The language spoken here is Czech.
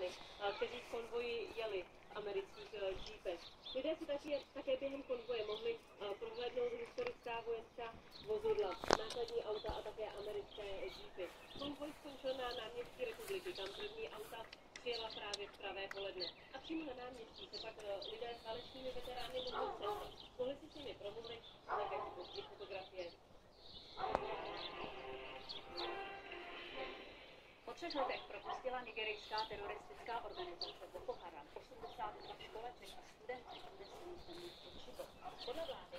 kteří v konvoji jeli v amerických jeepech. Lidé si také během konvoje mohli prohlédnout historická vojenská vozidla, nákladní auta a také americké jeepy. Konvoj skončil na náměstí Republiky, tam první auta přijela právě v pravé poledne. A přímo na náměstí se pak lidé s válečnými veterány mohli setkat. Mohli si s nimi promluvit a také si fotografie. Po 3 letech propustila nigerijská teroristická organizace Boko Haram 82 školeček a studentů ze svých zemí Chibok. Podle vlády